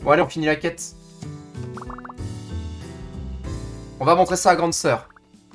Bon, allez, on finit la quête. On va montrer ça à grande sœur.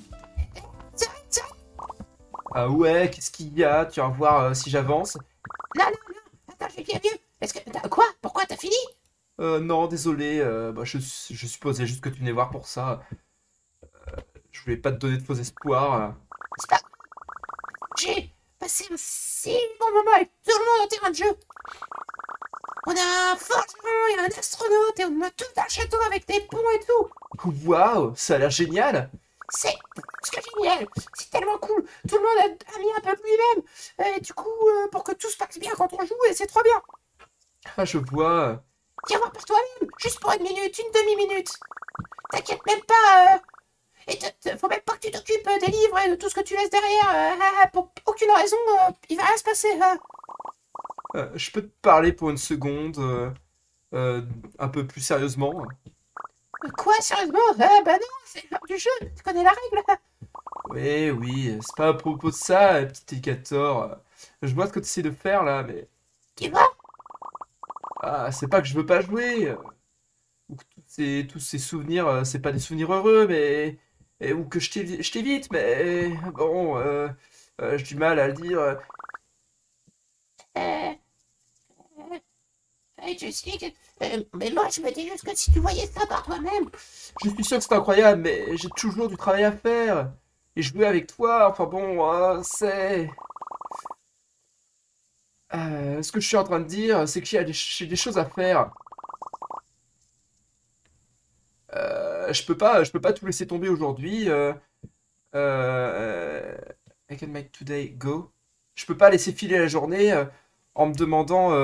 Ah ouais, qu'est-ce qu'il y a? Tu vas voir si j'avance. Non, non, non, attends, j'ai bien vu. Est-ce que... Quoi? Pourquoi t'as fini? Non, désolé, bah, je supposais juste que tu venais voir pour ça. Je voulais pas te donner de faux espoirs. C'est pas... J'ai passé un si bon moment avec tout le monde au terrain de jeu. On a un forgeron et un astronaute et on a tout un château avec des ponts et tout. Waouh, ça a l'air génial. C'est plus que génial. C'est tellement cool. Tout le monde a mis un peu de lui-même. Et du coup, pour que tout se passe bien quand on joue, et c'est trop bien. Ah, je vois. Viens voir par toi-même, juste pour une minute, une demi-minute. T'inquiète même pas. Et faut même pas que tu t'occupes des livres et de tout ce que tu laisses derrière. Pour aucune raison, il va rien se passer. Je peux te parler pour une seconde, un peu plus sérieusement. Quoi, sérieusement? Bah non, c'est l'heure du jeu. Tu connais la règle. Oui, oui, c'est pas à propos de ça, petit Écator. Je vois ce que tu essaies de faire là, mais... Tu vois? Ah, c'est pas que je veux pas jouer. Ou que tous ces souvenirs, c'est pas des souvenirs heureux, mais... ou que je t'évite, mais... Bon, j'ai du mal à le dire. Euh, je sais que... mais moi, je me dis juste que si tu voyais ça par toi-même... Je suis sûr que c'est incroyable, mais j'ai toujours du travail à faire. Et jouer avec toi, enfin bon, c'est... ce que je suis en train de dire, c'est que j'ai des choses à faire. Je peux pas tout laisser tomber aujourd'hui. Euh, I can make today go. Je peux pas laisser filer la journée en me demandant.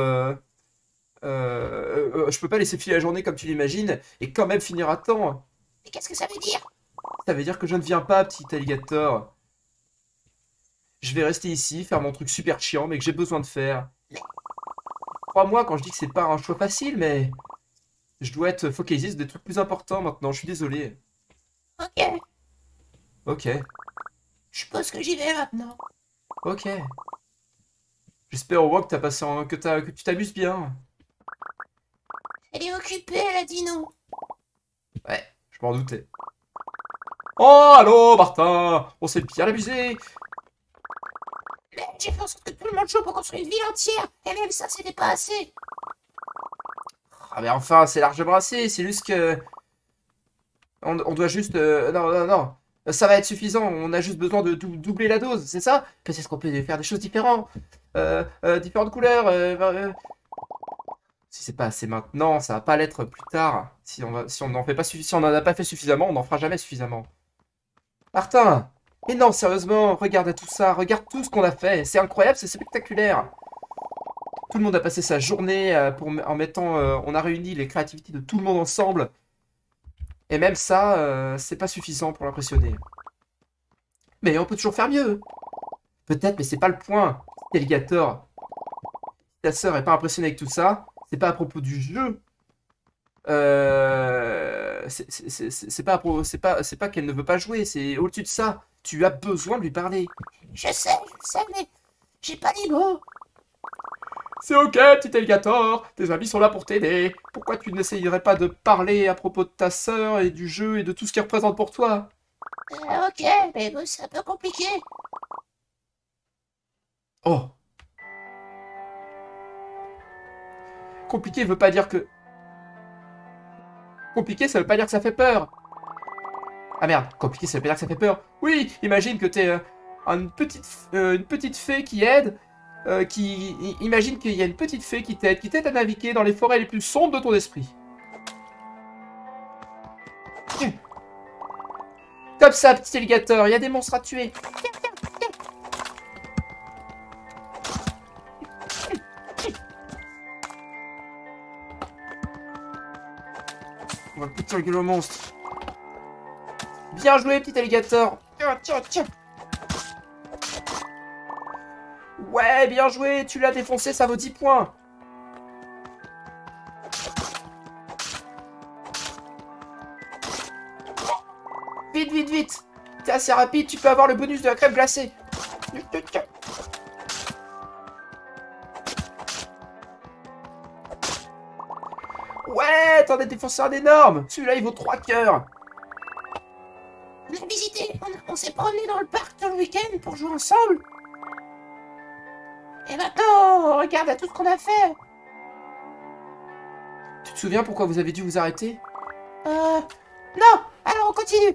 Je peux pas laisser filer la journée comme tu l'imagines et quand même finir à temps. Mais qu'est-ce que ça veut dire? Ça veut dire que je ne viens pas, petit alligator. Je vais rester ici, faire mon truc super chiant, mais que j'ai besoin de faire. Crois-moi quand je dis que c'est pas un choix facile, mais je dois être focalisé sur des trucs plus importants maintenant. Je suis désolé. Ok, Ok, je suppose que j'y vais maintenant. ok. J'espère au moins que que tu t'amuses bien. Elle est occupée, elle a dit non. Ouais, je m'en doutais. Oh, allô, Martin! On s'est bien amusé! Mais j'ai fait en sorte que tout le monde joue pour construire une ville entière. Et même ça, c'était pas assez. Ah, mais enfin, c'est largement assez, c'est juste que. On doit juste. Non, non, non. Ça va être suffisant, on a juste besoin de doubler la dose, c'est ça? Peut-être qu'on peut faire des choses différentes. Différentes couleurs. Si c'est pas assez maintenant, ça va pas l'être plus tard. Si on n'en fait pas si on en a pas fait suffisamment, on n'en fera jamais suffisamment. Martin! Mais non, sérieusement, regarde tout ça, regarde tout ce qu'on a fait. C'est incroyable, c'est spectaculaire. Tout le monde a passé sa journée en mettant. On a réuni les créativités de tout le monde ensemble. Et même ça, c'est pas suffisant pour l'impressionner. Mais on peut toujours faire mieux. Peut-être, mais c'est pas le point. Alligator, si ta sœur est pas impressionnée avec tout ça, c'est pas à propos du jeu. C'est pas, c'est pas qu'elle ne veut pas jouer, c'est au-dessus de ça. Tu as besoin de lui parler. Je sais, mais j'ai pas les mots. C'est ok, petit alligator, tes amis sont là pour t'aider. Pourquoi tu n'essayerais pas de parler à propos de ta sœur et du jeu et de tout ce qu'il représente pour toi? Ok, mais bon, c'est un peu compliqué. Oh, compliqué veut pas dire que... Compliqué, ça veut pas dire que ça fait peur. Ah merde, compliqué, ça veut pas dire que ça fait peur. Oui, imagine que t'es une petite fée qui aide, imagine qu'il y a une petite fée qui t'aide à naviguer dans les forêts les plus sombres de ton esprit. Comme ça, petit alligator, il y a des monstres à tuer. On va péter le monstre. Bien joué, petit alligator. Tiens, tiens, tiens. Ouais, bien joué, tu l'as défoncé, ça vaut 10 points. Vite, vite, vite. T'es assez rapide, tu peux avoir le bonus de la crème glacée. Ouais, t'en as défoncé un énorme. Celui-là, il vaut 3 cœurs. On a visité, on s'est promené dans le parc tout le week-end pour jouer ensemble. Et maintenant, regarde à tout ce qu'on a fait. Tu te souviens pourquoi vous avez dû vous arrêter? Non, alors on continue.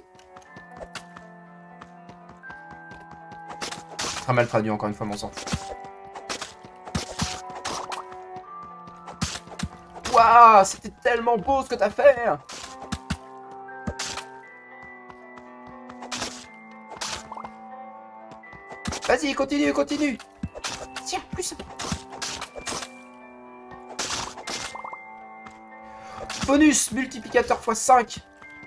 Très mal traduit encore une fois, mon sang. Waouh, c'était tellement beau ce que t'as fait. Vas-y, continue, continue. Tiens, plus. Bonus multiplicateur x 5.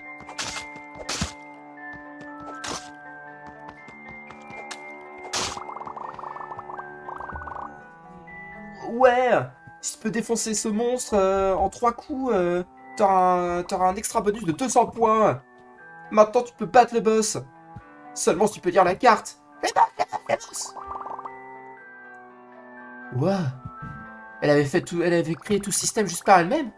Ouais, si tu peux défoncer ce monstre en 3 coups, t'auras un extra bonus de 200 points. Maintenant, tu peux battre le boss. Seulement si tu peux lire la carte. Le boss. Wow. Elle avait créé tout ce système juste par elle-même.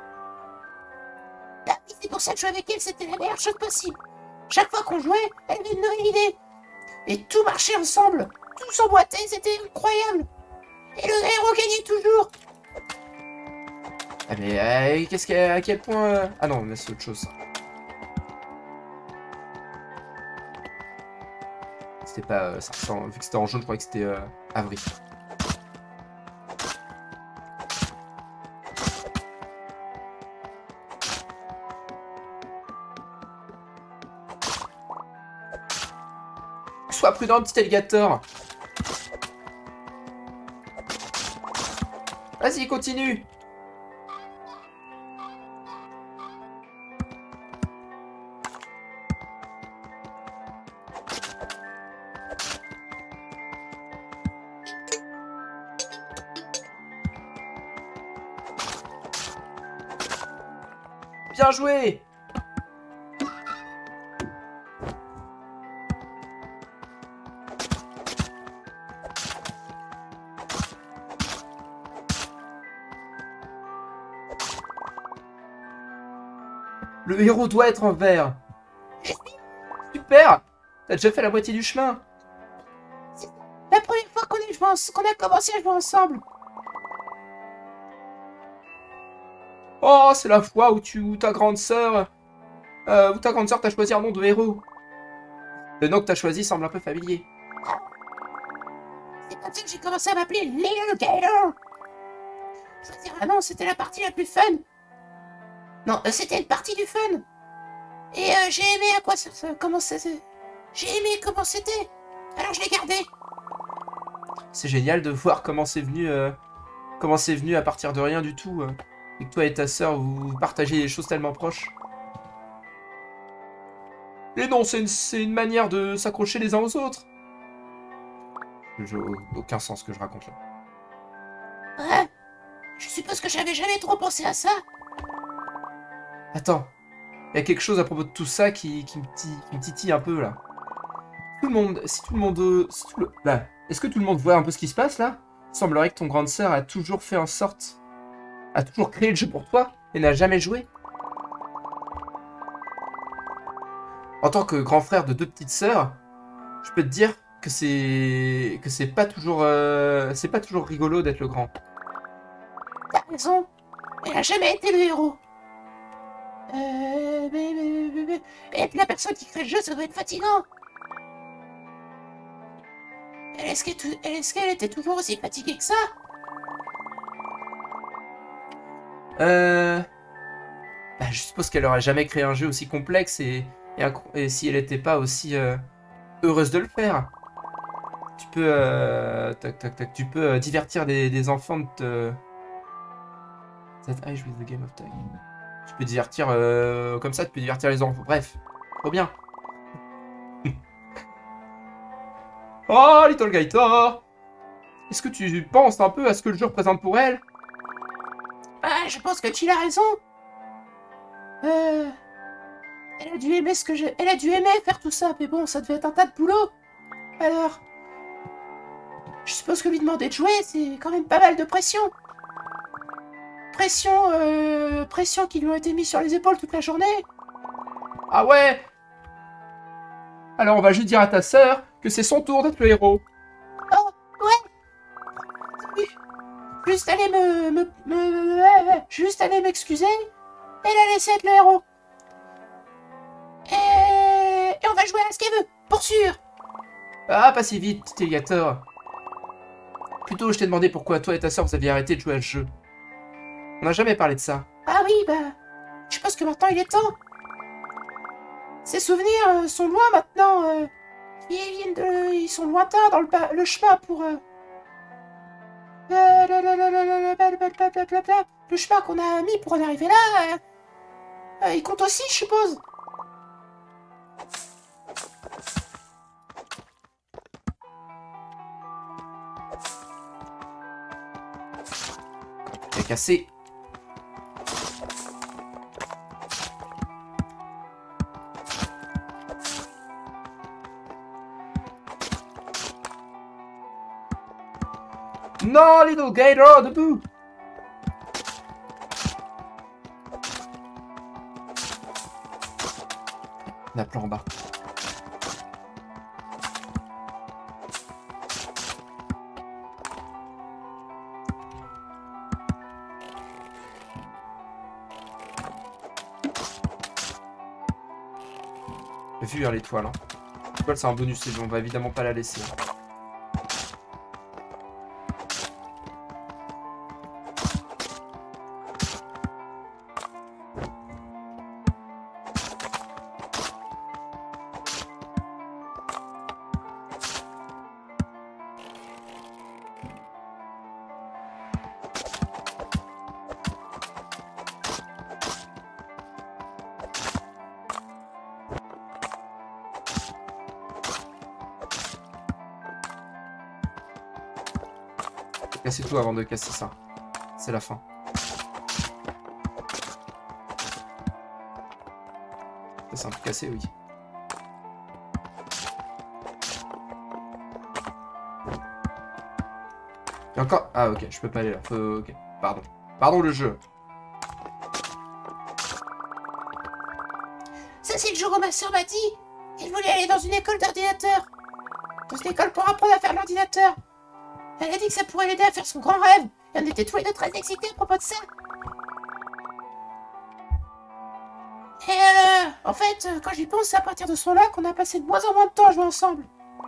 Bah oui, c'est pour ça que jouer avec elle, c'était la meilleure chose possible. Chaque fois qu'on jouait, elle avait une nouvelle idée. Et tout marchait ensemble. Tout s'emboîtait, c'était incroyable. Et le héros gagnait toujours. Ah mais à quel point... Ah non, mais c'est autre chose. C'était pas... vu que c'était en jaune, je croyais que c'était avril. Sois prudent, petit alligator. Vas-y, continue. Bien joué. Le héros doit être en vert. Super. T'as déjà fait la moitié du chemin. La première fois qu'on a commencé à jouer ensemble. Oh, c'est la fois où ta grande sœur t'a choisi un nom de héros. Le nom que t'as choisi semble un peu familier. C'est comme ça que j'ai commencé à m'appeler Little Gator. Choisir un nom, c'était la partie la plus fun. Non, c'était une partie du fun. Et j'ai aimé à quoi comment c'était. J'ai aimé comment c'était. Alors je l'ai gardé. C'est génial de voir comment c'est venu à partir de rien du tout. Et que toi et ta sœur, vous partagez des choses tellement proches. Et non, c'est une manière de s'accrocher les uns aux autres. J'ai aucun sens ce que je raconte là. Ouais. Je suppose que j'avais jamais trop pensé à ça. Attends, il y a quelque chose à propos de tout ça qui me titille un peu là. Tout le monde, là, est-ce que tout le monde voit un peu ce qui se passe là? Il semblerait que ton grande sœur a toujours créé le jeu pour toi et n'a jamais joué. En tant que grand frère de 2 petites sœurs, je peux te dire que c'est pas toujours rigolo d'être le grand. T'as raison. Elle a jamais été le héros. Être la personne qui crée le jeu, ça doit être fatigant. Est-ce qu'elle était toujours aussi fatiguée que ça? Bah, je suppose qu'elle aurait jamais créé un jeu aussi complexe et si elle n'était pas aussi heureuse de le faire. Tu peux, tu peux divertir des enfants de te... That age with the game of time. Tu peux divertir comme ça, tu peux divertir les enfants. Bref, trop bien. Oh, Little Gator! Est-ce que tu penses un peu à ce que le jeu représente pour elle? Ah, je pense que tu as raison. Elle a dû aimer Elle a dû aimer faire tout ça, mais bon, ça devait être un tas de boulot. Alors... Je suppose que lui demander de jouer, c'est quand même pas mal de pression. pression qui lui ont été mis sur les épaules toute la journée. Ah ouais? Alors on va juste dire à ta sœur que c'est son tour d'être le héros. Oh, ouais. Oui. Juste aller juste aller m'excuser et la laisser être le héros. Et on va jouer à ce qu'elle veut, pour sûr. Ah, pas si vite, petit alligator. Plutôt, je t'ai demandé pourquoi toi et ta sœur vous aviez arrêté de jouer à ce jeu. On n'a jamais parlé de ça. Ah oui, bah, je pense que maintenant il est temps. Ces souvenirs sont loin maintenant. Ils sont lointains dans le chemin pour... le chemin qu'on a mis pour en arriver là. Il compte aussi, je suppose. Il est cassé. Non, Little Gator, debout. La plan en bas. J'ai vu l'étoile. Hein. L'étoile, c'est un bonus, on va évidemment pas la laisser. Casser tout avant de casser ça. C'est la fin. Ça c'est un peu cassé, oui. Et encore... Ah ok, je peux pas aller là. Ok, pardon. Pardon le jeu. Ça c'est le jour où ma soeur m'a dit qu'elle voulait aller dans une école d'ordinateur. Dans une école pour apprendre à faire l'ordinateur. Elle a dit que ça pourrait l'aider à faire son grand rêve. Et on était tous les deux très excités à propos de ça. Et en fait, quand j'y pense, c'est à partir de ce moment-là qu'on a passé de moins en moins de temps à jouer ensemble.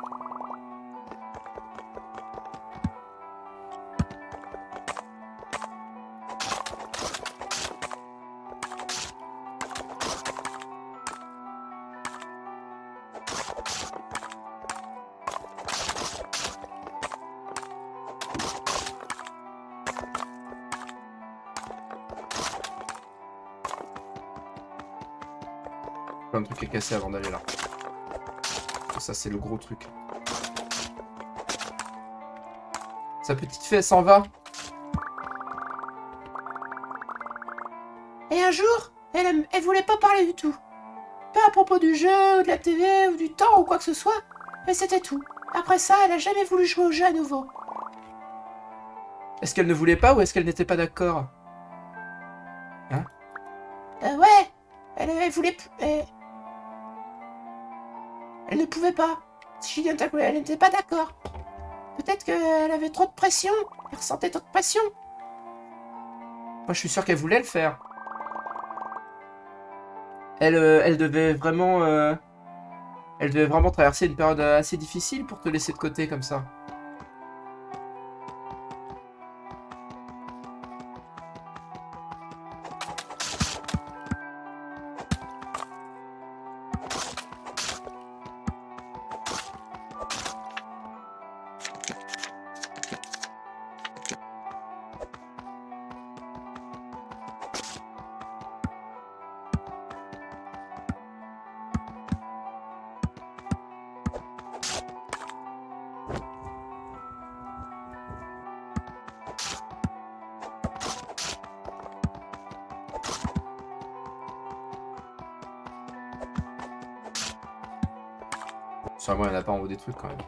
Plein de trucs à casser avant d'aller là. Et ça c'est le gros truc. Sa petite fée elle s'en va. Et un jour, elle voulait pas parler du tout. Pas à propos du jeu, ou de la TV, ou du temps, ou quoi que ce soit. Mais c'était tout. Après ça, elle a jamais voulu jouer au jeu à nouveau. Est-ce qu'elle ne voulait pas ou est-ce qu'elle n'était pas d'accord? Hein? Ouais. Elle voulait... Elle ne pouvait pas. Elle n'était pas d'accord. Peut-être qu'elle avait trop de pression. Elle ressentait trop de pression. Moi je suis sûr qu'elle voulait le faire. Elle devait vraiment... Elle devait vraiment traverser une période assez difficile pour te laisser de côté comme ça. Sûrement, il n'y en a pas en haut des trucs quand même.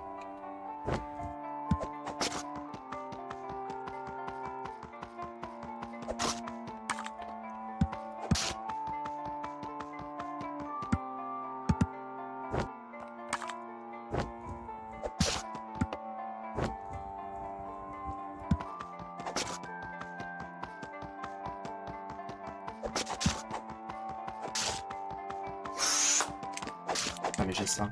j'ai ça.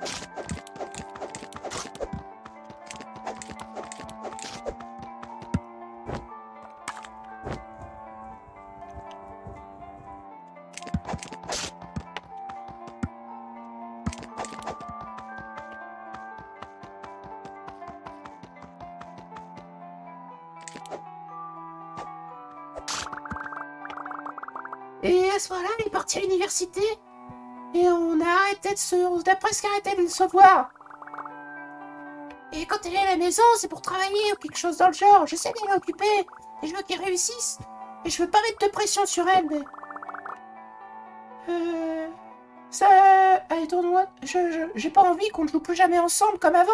Et à ce moment-là, il est parti à l'université. Et on a arrêté de se... On a presque arrêté de se voir. Et quand elle est à la maison, c'est pour travailler ou quelque chose dans le genre. J'essaie de l'occuper. Et je veux qu'elle réussisse. Et je veux pas mettre de pression sur elle, mais... Ça... Allez, tourne-moi. J'ai pas envie qu'on ne joue plus jamais ensemble comme avant.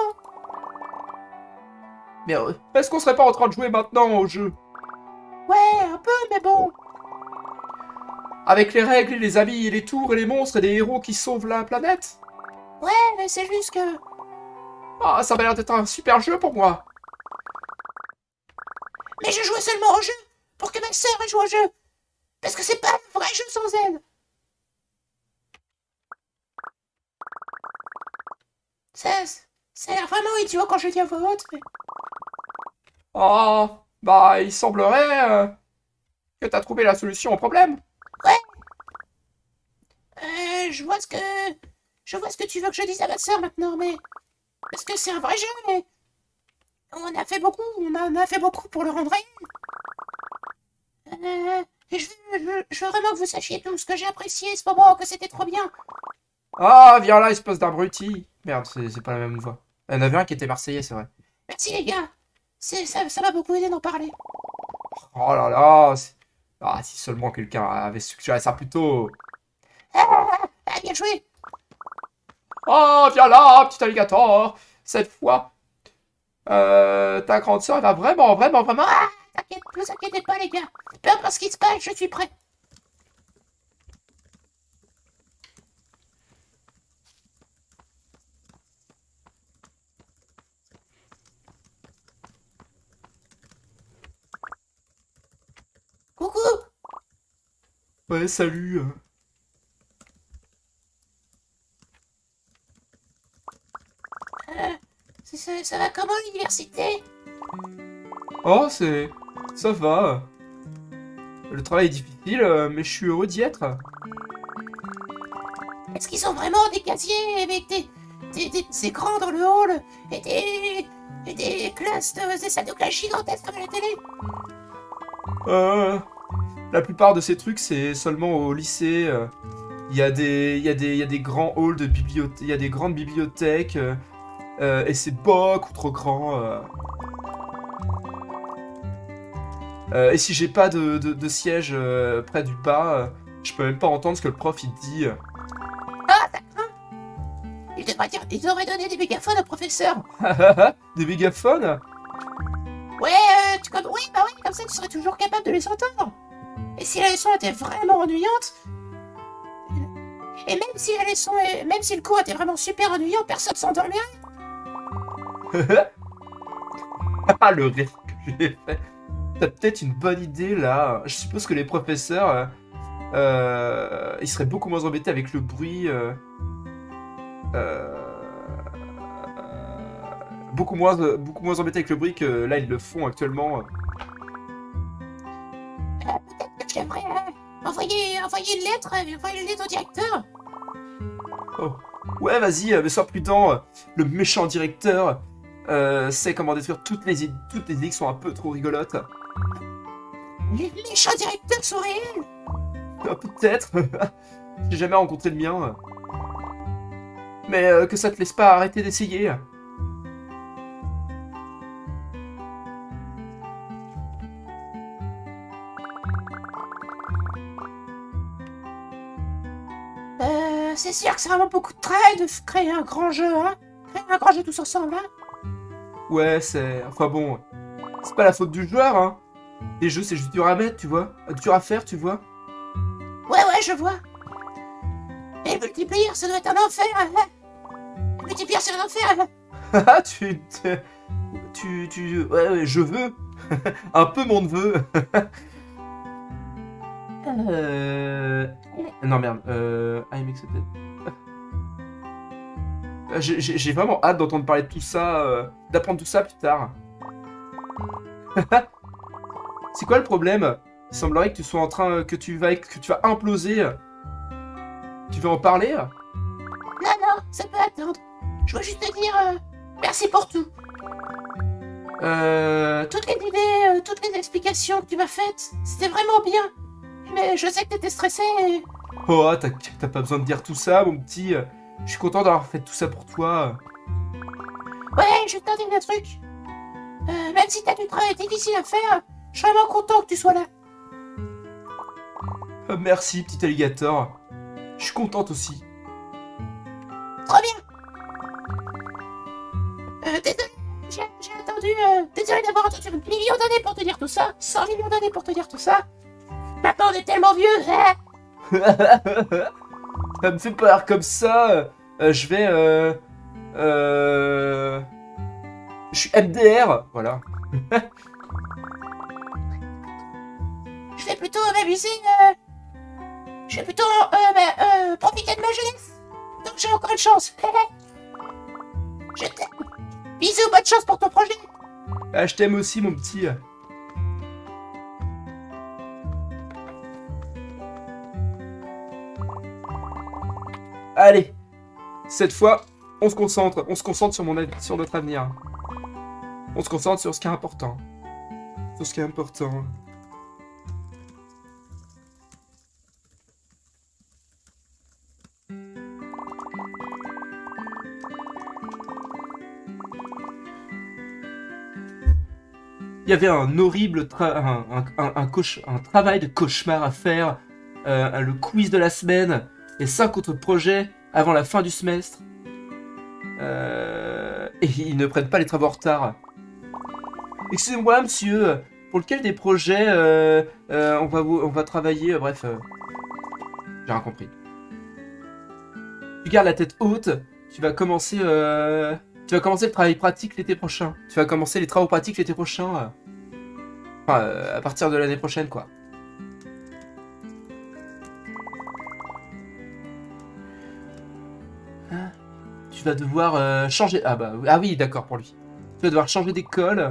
Mais est-ce qu'on serait pas en train de jouer maintenant au jeu? Ouais, un peu, mais bon. Avec les règles, et les amis, et les tours, et les monstres, et des héros qui sauvent la planète? Ouais, mais c'est juste que... Ah, ça m'a l'air d'être un super jeu pour moi. Mais je jouais seulement au jeu pour que ma sœur joue au jeu. Parce que c'est pas un vrai jeu sans elle. Ça a l'air vraiment idiot quand je dis à voix haute, mais... Oh, bah, il semblerait que t'as trouvé la solution au problème. Ouais. Je vois ce que... Je vois ce que tu veux que je dise à ma sœur maintenant, mais... Parce que c'est un vrai jeu, mais... On en a fait beaucoup pour le rendre réel. Et je veux vraiment que vous sachiez tout ce que j'ai apprécié ce moment, que c'était trop bien. Ah, viens là, espèce d'abruti. Merde, c'est pas la même voix. Il y en avait un qui était marseillais, c'est vrai. Merci les gars. Ça m'a beaucoup aidé d'en parler. Oh là là. Ah, si seulement quelqu'un avait suggéré ça plus tôt. Bien joué. Oh, viens là, petit alligator. Cette fois, ta grande sœur va vraiment... Ah, t'inquiète, ne vous inquiétez pas les gars. Peu importe ce qui se passe, je suis prêt. Coucou. Ouais, salut. Ça va comment l'université? Oh, ça va. Le travail est difficile, mais je suis heureux d'y être. Est-ce qu'ils ont vraiment des casiers avec des écrans dans le hall et des classes, des salles de classe gigantesques comme à la télé? La plupart de ces trucs, c'est seulement au lycée. Il y a des grands halls de bibliothèques, il y a des grandes bibliothèques, et c'est beaucoup trop grand. Et si j'ai pas de siège près du bas, je peux même pas entendre ce que le prof il dit. Ah, ça craint. Il devrait donner des mégaphones au professeur. Des mégaphones? Ouais, oui, bah oui, comme ça tu serais toujours capable de les entendre. Et si la leçon était vraiment ennuyante, et même si le cours était vraiment super ennuyant, personne s'endormirait. Ah, le rire que j'ai fait. T'as peut-être une bonne idée là. Je suppose que les professeurs, ils seraient beaucoup moins embêtés avec le bruit. Beaucoup moins embêtés avec le bruit que là ils le font actuellement. Peut-être que j'aimerais envoyer une lettre au directeur. Oh. Ouais, vas-y, mais sois prudent. Le méchant directeur sait comment détruire toutes les idées qui sont un peu trop rigolotes. Les méchants directeurs sont réels. Peut-être. J'ai jamais rencontré le mien. Mais que ça te laisse pas arrêter d'essayer. C'est sûr que c'est vraiment beaucoup de travail de créer un grand jeu, hein. Créer un grand jeu tous ensemble, hein. Ouais, enfin bon, c'est pas la faute du joueur, hein. Les jeux, c'est juste dur à mettre, tu vois. Dur à faire, tu vois. Ouais, je vois. Et le multiplayer, ça doit être un enfer, hein. Le multiplayer, c'est un enfer, hein. Haha, ouais, je veux. Un peu mon neveu. Non, merde. I'm accepted. J'ai vraiment hâte d'entendre parler de tout ça, d'apprendre tout ça plus tard. C'est quoi le problème? Il semblerait que tu sois en train, que tu vas imploser. Tu veux en parler? Non, non, ça peut attendre. Je veux juste te dire merci pour tout. Toutes les idées, toutes les explications que tu m'as faites, c'était vraiment bien. Mais je sais que t'étais stressé et... Oh, t'as pas besoin de dire tout ça, mon petit. Je suis content d'avoir fait tout ça pour toi. Ouais, je vais te dire un truc. Même si t'as du travail difficile à faire, je suis vraiment content que tu sois là. Merci, petit alligator. Je suis contente aussi. Trop bien. Désolé, j'ai attendu... désolé d'avoir attendu 1 million d'années pour te dire tout ça. 100 millions d'années pour te dire tout ça. Maintenant, on est tellement vieux. Hein. Ça me fait peur comme ça. Je vais... Je suis MDR. Voilà. Je vais plutôt m'amuser... Je vais plutôt profiter de ma jeunesse. Donc j'ai encore une chance. Je t'aime. Bisous, bonne chance pour ton projet. Ah, je t'aime aussi, mon petit. Allez. Cette fois, on se concentre. On se concentre sur, sur notre avenir. On se concentre sur ce qui est important. Sur ce qui est important. Il y avait un horrible un travail de cauchemar à faire, le quiz de la semaine, et 5 autres projets avant la fin du semestre. Et ils ne prennent pas les travaux en retard. Excusez-moi, monsieur, pour lequel des projets on va travailler, bref. J'ai rien compris. Tu gardes la tête haute, tu vas commencer le travail pratique l'été prochain. Tu vas commencer les travaux pratiques l'été prochain. Enfin, à partir de l'année prochaine, quoi. Hein? Tu vas devoir changer... Ah oui, d'accord, pour lui. Tu vas devoir changer d'école.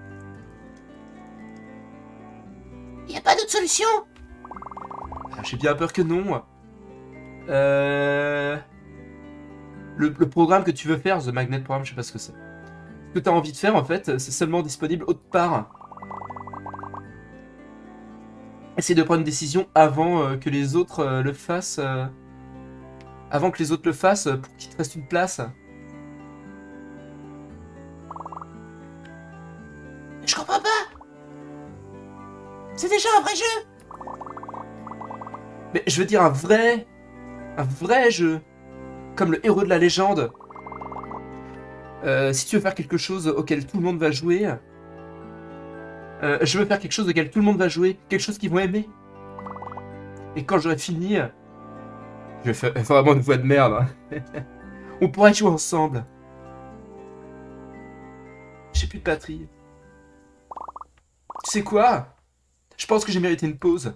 Y a pas d'autre solution? J'ai bien peur que non. Le programme que tu veux faire, The Magnet Program, je sais pas ce que c'est. Ce que tu as envie de faire, en fait, c'est seulement disponible autre part. Essaye de prendre une décision avant que les autres le fassent. Avant que les autres le fassent, pour qu'il te reste une place. Je comprends pas. C'est déjà un vrai jeu. Mais je veux dire un vrai jeu. Comme le héros de la légende. Si tu veux faire quelque chose auquel tout le monde va jouer... je veux faire quelque chose auquel tout le monde va jouer. Quelque chose qu'ils vont aimer. Et quand j'aurai fini... Je vais faire vraiment une voix de merde. On pourrait jouer ensemble. J'ai plus de batterie. Tu sais quoi? Je pense que j'ai mérité une pause.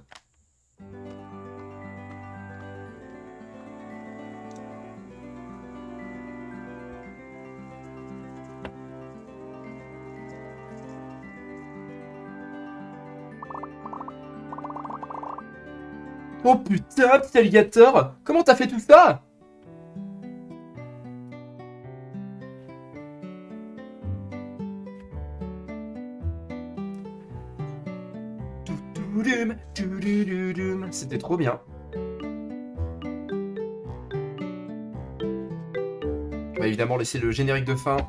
Oh putain, petit alligator! Comment t'as fait tout ça? C'était trop bien. On va évidemment laisser le générique de fin.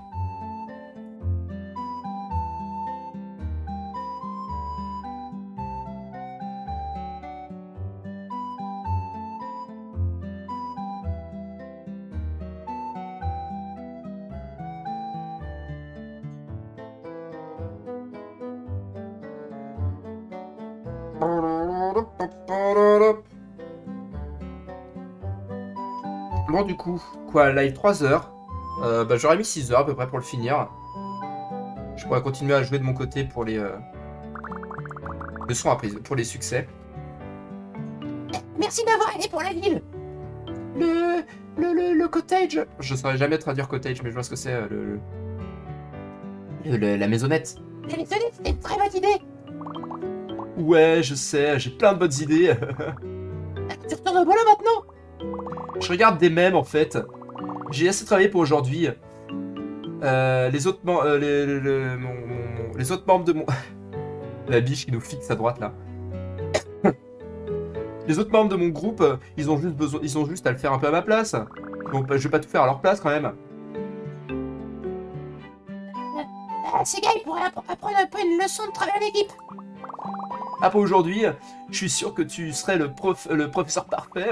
Bon, du coup, quoi, live 3 heures. J'aurais mis 6 heures à peu près pour le finir. Je pourrais continuer à jouer de mon côté pour les leçons après, pour les succès. Merci d'avoir aidé pour la ville. le cottage. Je saurais jamais traduire cottage, mais je vois ce que c'est, la maisonnette. La maisonnette, c'était une très bonne idée. Ouais, je sais, j'ai plein de bonnes idées. Tu retournes au boulot maintenant? Je regarde des mèmes, en fait. J'ai assez travaillé pour aujourd'hui. Les autres les autres membres de mon... La biche qui nous fixe à droite, là. Les autres membres de mon groupe, ils ont juste à le faire un peu à ma place. Bon, bah, je vais pas tout faire à leur place, quand même. Ces gars, ils pourraient apprendre un peu une leçon de travail en équipe. Après aujourd'hui, je suis sûr que tu serais le professeur parfait.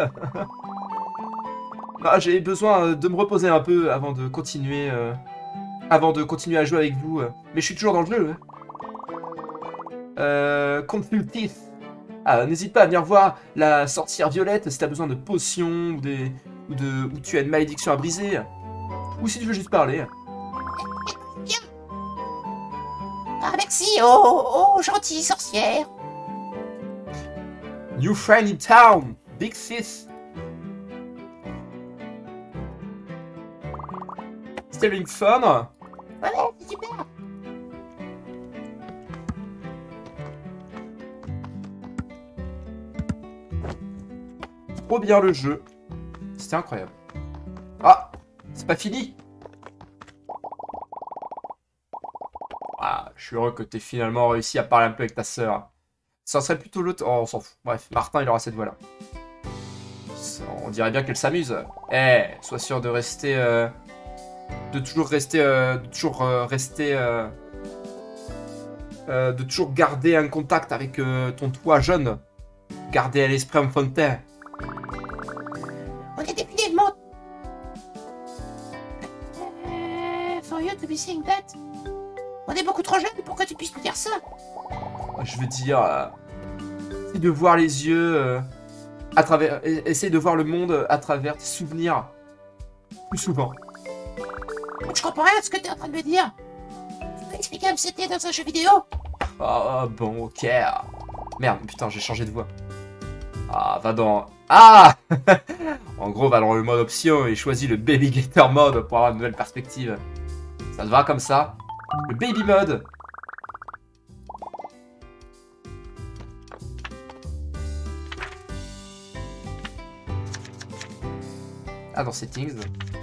Ah, j'ai besoin de me reposer un peu avant de continuer à jouer avec vous. Mais je suis toujours dans le jeu. Confuse Teeth. Ah, n'hésite pas à venir voir la sorcière violette si t'as besoin de potions ou tu as une malédiction à briser. Ou si tu veux juste parler. Bien. Ah, merci, oh, gentille sorcière. New friend in town, Big Sis. Still having fun? Ouais, c'est super. Trop bien le jeu. C'était incroyable. Ah, c'est pas fini. Ah, je suis heureux que t'aies finalement réussi à parler un peu avec ta sœur. Ça serait plutôt l'autre... Oh, on s'en fout. Bref, Martin, il aura cette voix-là. On dirait bien qu'elle s'amuse. Eh, sois sûr de rester... de toujours garder un contact avec ton toi jeune. Garder à l'esprit enfantin. On est définitivement... For you to be saying that. On est beaucoup trop jeunes pour que tu puisses nous dire ça. Je veux dire... essaye de voir les yeux... essaye de voir le monde à travers tes souvenirs. Plus souvent. Je comprends rien à ce que tu es en train de me dire. Tu peux expliquer comme c'était dans un jeu vidéo? Ah bon, ok. Merde, putain, j'ai changé de voix. Ah, va dans... Ah En gros, va dans le mode option et choisis le Baby Gator mode pour avoir une nouvelle perspective. Ça te va comme ça? Le Baby mode. Ah, dans Settings.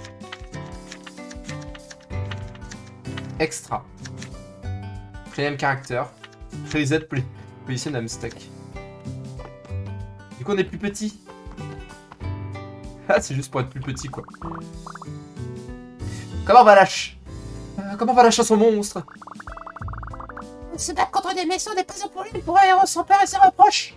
Extra. Premium character. Reset position I'm stuck. Du coup, on est plus petit. Ah, c'est juste pour être plus petit, quoi. Comment va la chasse au monstre? Se battre contre des méchants n'est pas un problème pour un héros sans peur et sans reproche.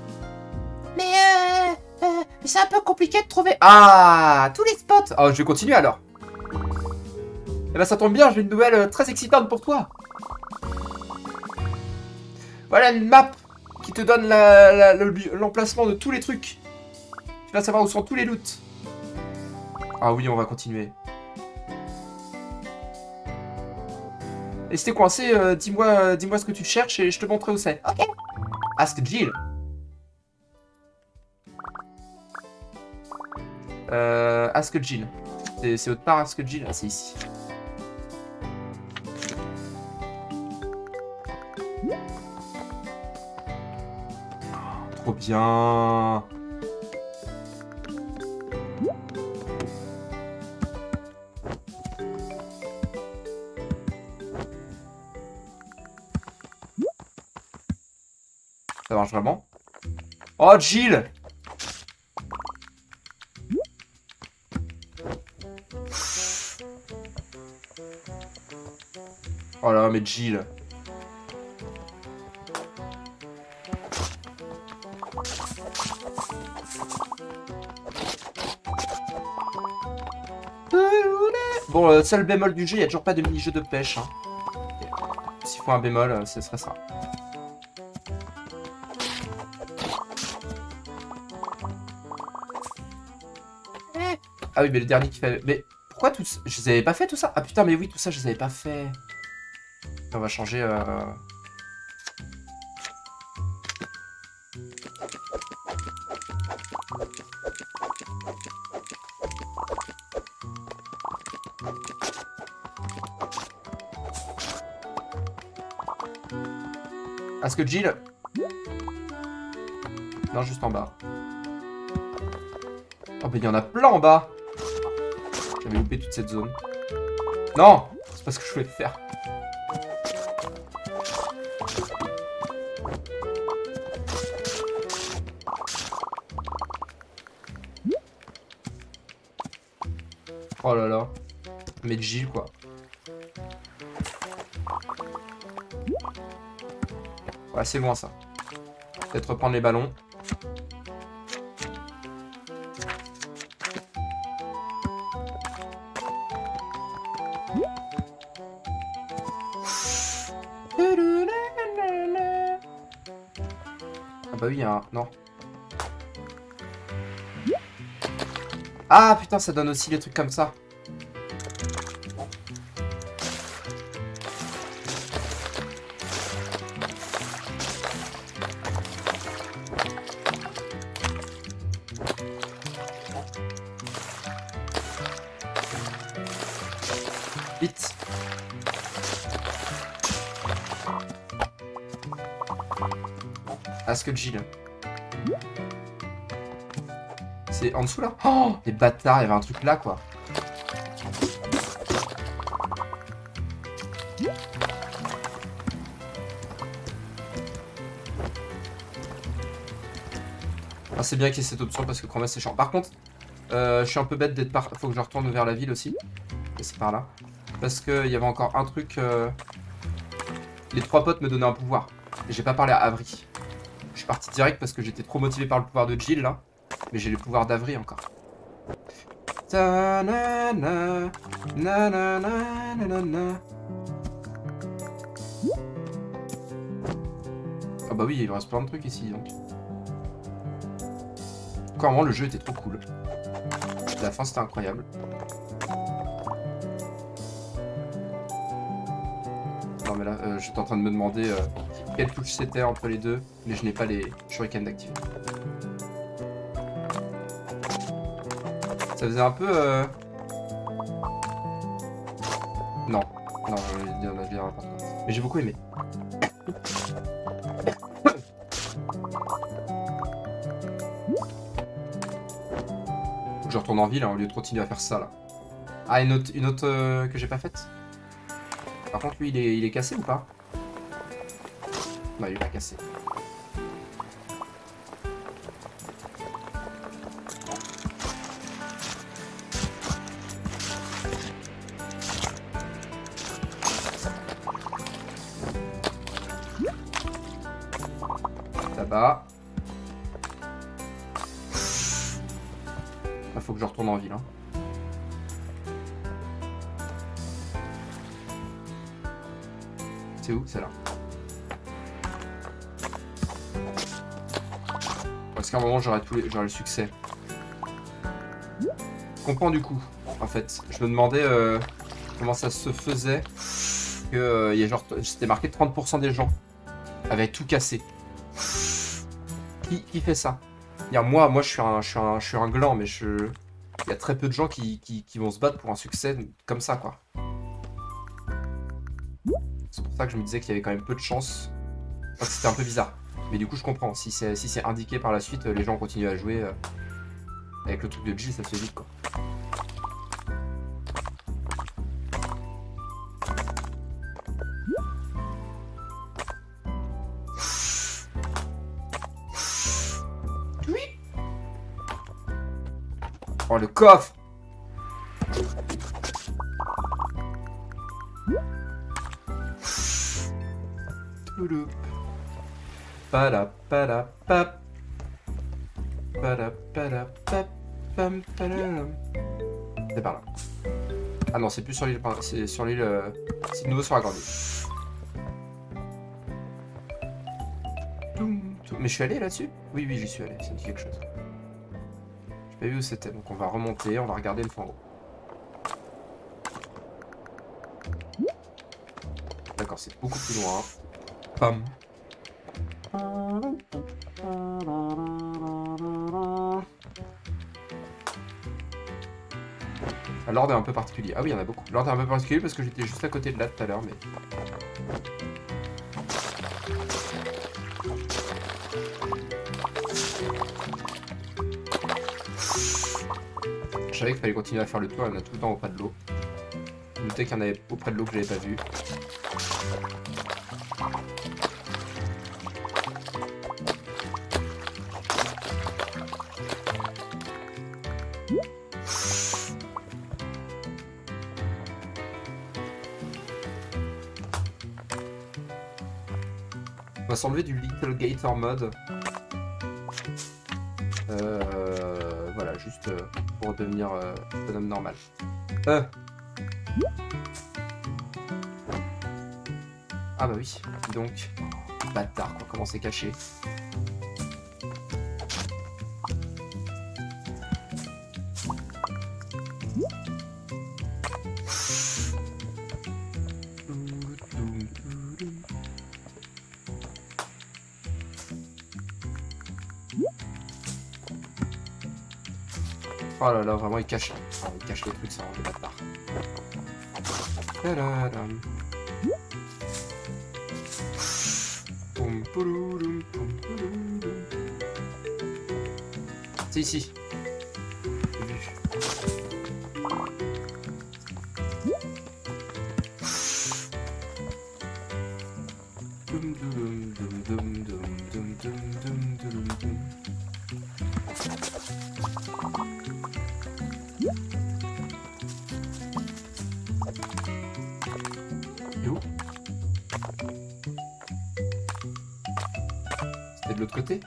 Mais c'est un peu compliqué de trouver... Ah, tous les spots. Oh, je vais continuer alors. Eh ben, ça tombe bien, j'ai une nouvelle très excitante pour toi. Voilà une map qui te donne l'emplacement de tous les trucs. Tu vas savoir où sont tous les loots. Ah oui, on va continuer. Et si t'es coincé, dis-moi ce que tu cherches et je te montrerai où c'est. Ok. Ask Jill. Ask Jill. C'est autre part, Ask Jill. Ah, c'est ici. Trop bien. Ça marche vraiment? Oh, Jill! Oh là, mais Jill. Bon, seul bémol du jeu, il n'y a toujours pas de mini-jeu de pêche. Hein. S'il faut un bémol, ce serait ça. Ah oui, mais le dernier qui fait... Mais pourquoi tout ça? Je les avais pas fait tout ça? Ah putain, mais oui, tout ça, je les avais pas fait. On va changer... Est-ce que Jill... Non, juste en bas. Oh, bah il y en a plein en bas. J'avais loupé toute cette zone. Non, c'est pas ce que je voulais faire. Oh là là. Mais Jill, quoi. Ouais, c'est loin, ça. Peut-être reprendre les ballons. Ah bah oui, il y a un... Non. Ah putain, ça donne aussi les trucs comme ça. Vite. Ask Jill. C'est en dessous là? Oh, les bâtards, il y avait un truc là quoi. Ah, c'est bien qu'il y ait cette option parce que quand même c'est chiant. Par contre, je suis un peu bête d'être par... Faut que je retourne vers la ville aussi. Et c'est par là. Parce qu'il y avait encore un truc... Les 3 potes me donnaient un pouvoir. Et j'ai pas parlé à Avery. Je suis parti direct parce que j'étais trop motivé par le pouvoir de Jill là. Mais j'ai le pouvoir d'Avery encore. Ta na na na na na na na. Ah bah oui, il reste plein de trucs ici donc. Encore vraiment, le jeu était trop cool. La fin c'était incroyable. Non mais là, j'étais en train de me demander quelle touche c'était entre les deux, mais je n'ai pas les shurikens d'activer. Ça faisait un peu... Non, non, on a bien... Mais j'ai beaucoup aimé. Faut que je retourne en ville hein, au lieu de continuer à faire ça là. Ah, une autre que j'ai pas faite. Par contre, lui, il est cassé ou pas? Non, il est pas cassé. Là-bas. Il faut que je retourne en ville. Hein. C'est où? C'est là. Parce qu'à un moment, j'aurai le succès. Je comprends du coup, en fait. Je me demandais comment ça se faisait que y a genre, c'était marqué 30% des gens avaient tout cassé. Qui fait ça? Moi je suis un gland, mais il y a très peu de gens qui vont se battre pour un succès comme ça, quoi. C'est pour ça que je me disais qu'il y avait quand même peu de chance. Enfin, c'était un peu bizarre. Mais du coup, je comprends. Si c'est indiqué par la suite, les gens continuent à jouer. Avec le truc de Jill, ça se fait vite, quoi. Oh, le coffre! C'est par là. Ah non, c'est plus sur l'île, c'est sur l'île, c'est de nouveau sur la grande île. Mais je suis allé là-dessus? Oui, j'y suis allé, ça me dit quelque chose. J'ai pas vu où c'était, donc on va remonter, on va regarder le fond en haut. D'accord, c'est beaucoup plus loin. Pam. L'ordre est un peu particulier. Ah oui, il y en a beaucoup. L'ordre est un peu particulier parce que j'étais juste à côté de là tout à l'heure, mais... savais qu'il fallait continuer à faire le tour, il y en a tout le temps auprès de l'eau. Je me doutais qu'il y en avait auprès de l'eau que j'avais pas vu. On va s'enlever du Little Gator mode. Voilà, juste pour devenir bonhomme normal. Ah bah oui, donc, bâtard quoi, comment c'est caché. Oh là là, vraiment il cache les trucs, ça rend des bâtards. Tadadam. Poum, poulouloum, poum, poulouloum. C'est ici. J'ai vu. Dum, dum, dum, dum, dum, dum, dum, dum, dum, dum. Et où? C'était de l'autre côté?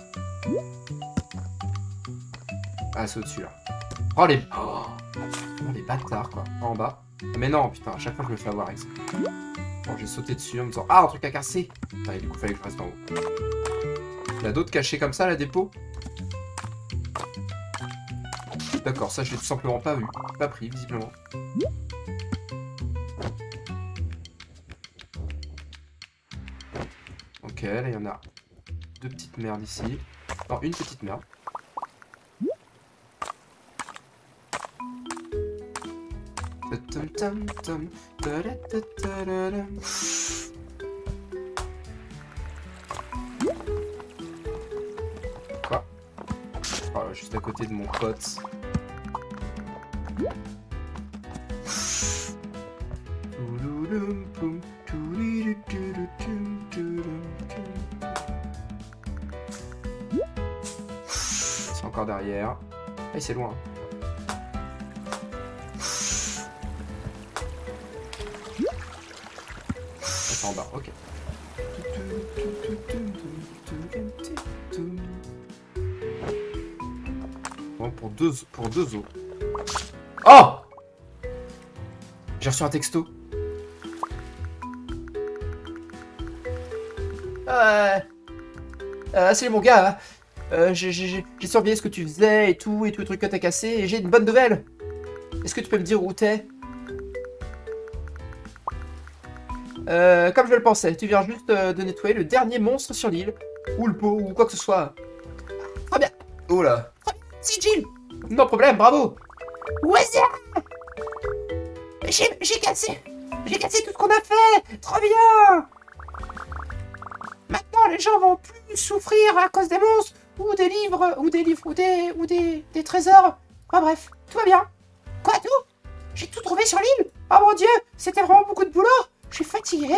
Ah, c'est au-dessus là. Oh les... Oh, les bâtards quoi. En bas. Mais non, putain, à chaque fois je me fais avoir avec ça. Bon, j'ai sauté dessus en me disant ah, un truc à casser. Putain, et du coup, fallait que je reste en haut. Il y a d'autres cachés comme ça, la dépôt? D'accord, ça je l'ai tout simplement pas vu. Pas pris, visiblement. Ok, là il y en a deux petites merdes ici. Non, une petite merde. Quoi? Oh, juste à côté de mon pote. C'est encore derrière. Ah, c'est loin. C'est en bas, ok. Bon, pour deux os. Oh! J'ai reçu un texto. Salut mon gars. J'ai surveillé ce que tu faisais et tout le truc que t'as cassé et j'ai une bonne nouvelle. Est-ce que tu peux me dire où t'es? Comme je le pensais, tu viens juste de nettoyer le dernier monstre sur l'île. Ou le pot, ou quoi que ce soit. Très bien. Oh là. Si, Jill. Non problème, bravo. Ouais, j'ai cassé tout ce qu'on a fait. Trop bien. Maintenant, les gens vont plus souffrir à cause des monstres, ou des livres, ou des trésors. Enfin bref, tout va bien. Quoi, tout? J'ai tout trouvé sur l'île? Oh mon dieu, c'était vraiment beaucoup de boulot. Je suis fatigué.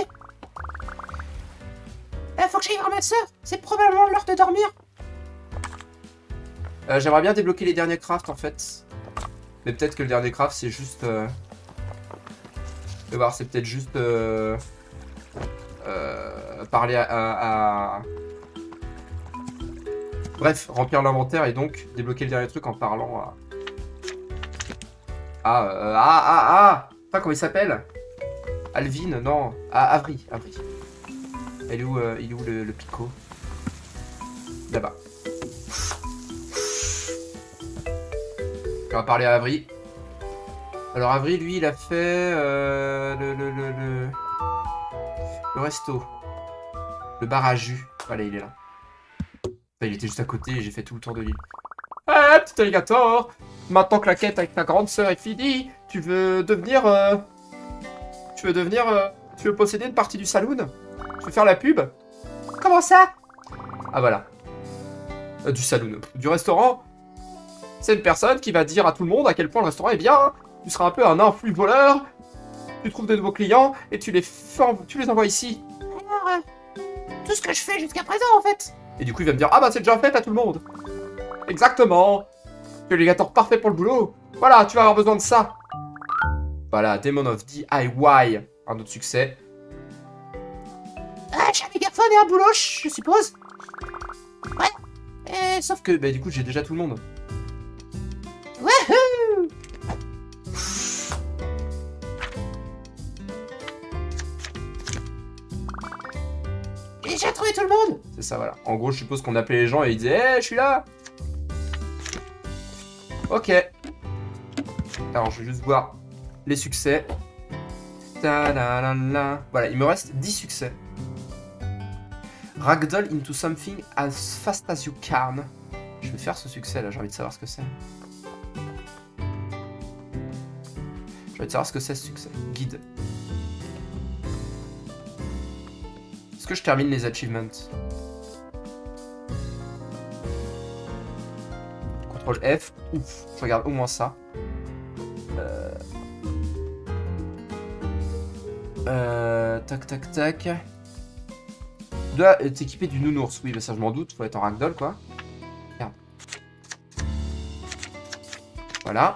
Faut que j'aille voir ma soeur. C'est probablement l'heure de dormir. J'aimerais bien débloquer les derniers crafts en fait. Mais peut-être que le dernier craft c'est juste... Je vais voir, c'est peut-être juste... parler à... Bref, remplir l'inventaire et donc débloquer le dernier truc en parlant à... Putain, comment il s'appelle? Alvin, non. Ah, Avri. Il est où le picot? Là-bas. On va parler à Avri. Alors Avri, lui, il a fait le resto. Le bar à jus. Voilà, il est là. Enfin, il était juste à côté et j'ai fait tout le tour de l'île. Ah, petit alligator! Maintenant que la quête avec ta grande sœur est finie, tu veux posséder une partie du saloon? Tu veux faire la pub? Comment ça? Ah voilà. Du saloon. Du restaurant? C'est une personne qui va dire à tout le monde à quel point le restaurant est bien. Tu seras un peu un influx voleur. Tu trouves de nouveaux clients et tu les envoies ici. Alors, tout ce que je fais jusqu'à présent, en fait. Et du coup, il va me dire, ah bah c'est déjà fait à tout le monde. Exactement. Tu es l'élégateur parfait pour le boulot. Voilà, tu vas avoir besoin de ça. Voilà, Demon of DIY. Un autre succès. Ah, j'ai un mégaphone et un boulot, je suppose. Ouais. Sauf que, bah du coup, j'ai déjà tout le monde. Wouhou! J'ai déjà trouvé tout le monde. C'est ça, voilà. En gros, je suppose qu'on appelait les gens et ils disaient, je suis là. Ok. Alors, je vais juste voir les succès. Ta-da-la-la. Voilà, il me reste 10 succès. Ragdoll into something as fast as you can. Je vais faire ce succès là, j'ai envie de savoir ce que c'est. J'ai envie de savoir ce que c'est ce succès. Guide. Est-ce que je termine les achievements? CTRL F. Ouf, je regarde au moins ça. Tac tac tac. Tu dois t'équiper du nounours. Oui, bah ça je m'en doute, faut être en ragdoll quoi. Regarde. Voilà.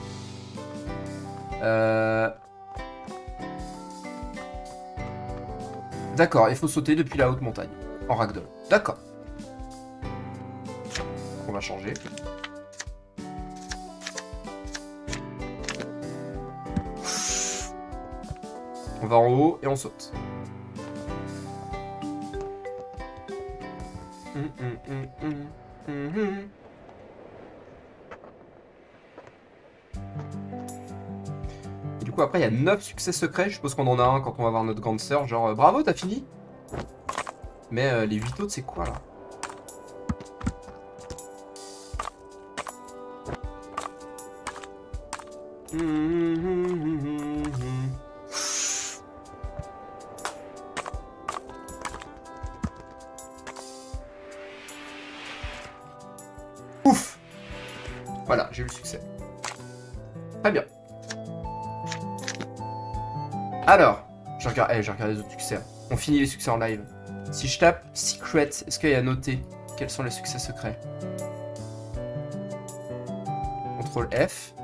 D'accord, il faut sauter depuis la haute montagne. En ragdoll. D'accord. On va changer. On va en haut et on saute. Et du coup après il y a 9 succès secrets. Je suppose qu'on en a un quand on va voir notre grande sœur. Genre bravo t'as fini. Mais les 8 autres c'est quoi là? Ouf. Voilà, j'ai eu le succès. Très bien. Alors, je regarde les autres succès. On finit les succès en live. Si je tape Secret, est-ce qu'il y a noté quels sont les succès secrets? CTRL F.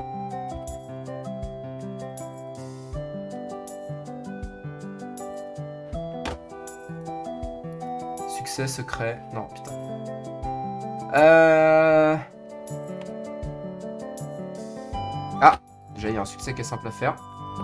Succès secret. Non, putain. Ah, déjà il y a un succès qui est simple à faire.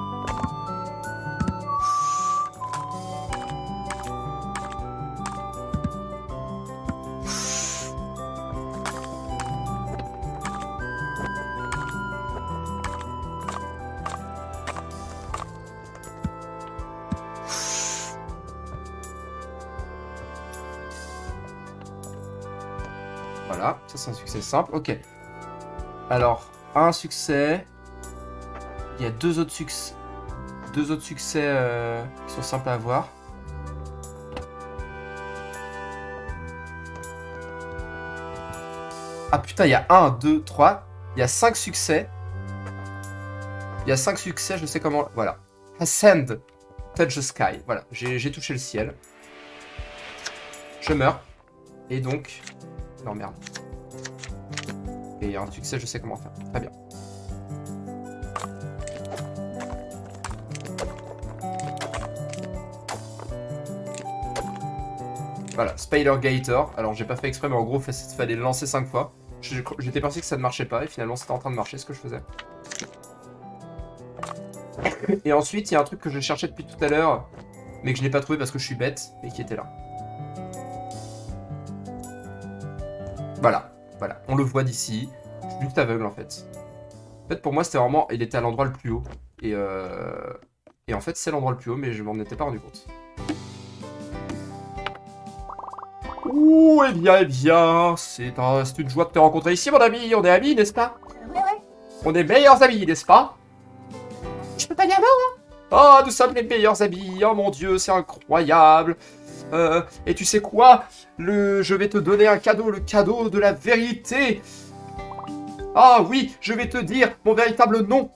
Voilà, ça c'est un succès simple. Ok. Alors, un succès. Il y a deux autres succès. Deux autres succès qui sont simples à avoir. Ah putain, il y a 1, 2, 3. Il y a 5 succès. Il y a 5 succès, je sais comment... Voilà. Ascend. Touch the sky. Voilà, j'ai touché le ciel. Je meurs. Et donc... Non, merde. Et il y a un succès, je sais comment faire. Très bien. Voilà, Spider Gator. Alors, j'ai pas fait exprès, mais en gros, il fallait le lancer 5 fois. J'étais persuadé que ça ne marchait pas, et finalement, c'était en train de marcher ce que je faisais. Et ensuite, il y a un truc que je cherchais depuis tout à l'heure, mais que je n'ai pas trouvé parce que je suis bête, et qui était là. Voilà, voilà, on le voit d'ici. Je suis juste aveugle en fait. En fait, pour moi, c'était vraiment... Il était à l'endroit le plus haut. Et en fait, c'est l'endroit le plus haut, mais je m'en étais pas rendu compte. Ouh, eh bien, c'est une joie de te rencontrer ici, mon ami. On est amis, n'est-ce pas? Ouais. On est meilleurs amis, n'est-ce pas? Je peux pas dire non, hein? Oh, nous sommes les meilleurs amis. Oh mon Dieu, c'est incroyable. Et tu sais quoi? Je vais te donner un cadeau, le cadeau de la vérité. Ah oui, je vais te dire mon véritable nom.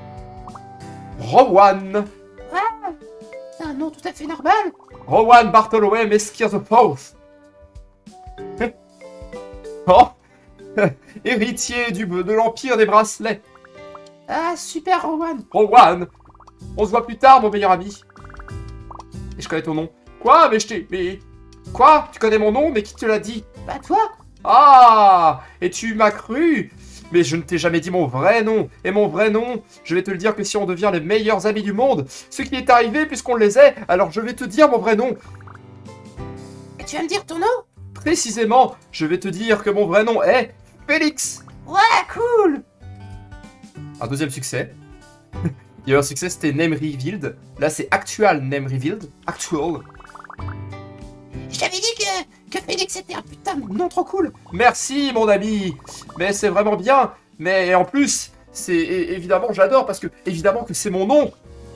Rowan. C'est un nom tout à fait normal. Rowan Bartholomew Mesquire the Fourth. Oh. Héritier de l'Empire des Bracelets. Ah, super, Rowan. Rowan. On se voit plus tard, mon meilleur ami. Et je connais ton nom. Quoi? Mais je t'ai... Mais... Quoi? Tu connais mon nom? Mais qui te l'a dit? Bah, toi. Ah! Et tu m'as cru? Mais je ne t'ai jamais dit mon vrai nom. Et mon vrai nom, je vais te le dire que si on devient les meilleurs amis du monde, ce qui est arrivé puisqu'on les est, alors je vais te dire mon vrai nom. Et tu vas me dire ton nom? Précisément, je vais te dire que mon vrai nom est Félix. Ouais, cool. Un deuxième succès. Il y a eu un succès, c'était Name Revealed. Là, c'est Actual Name Revealed. Actual. Je t'avais dit que Félix était un putain de nom trop cool. Merci, mon ami. Mais c'est vraiment bien. Mais en plus, c'est évidemment, j'adore parce que évidemment que c'est mon nom.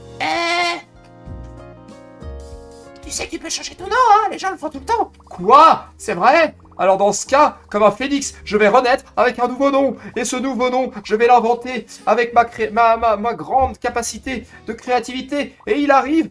Tu sais que tu peux changer ton nom, hein. Les gens le font tout le temps. Quoi? C'est vrai? Alors dans ce cas, comme un phénix, je vais renaître avec un nouveau nom. Et ce nouveau nom, je vais l'inventer avec ma grande capacité de créativité. Et il arrive...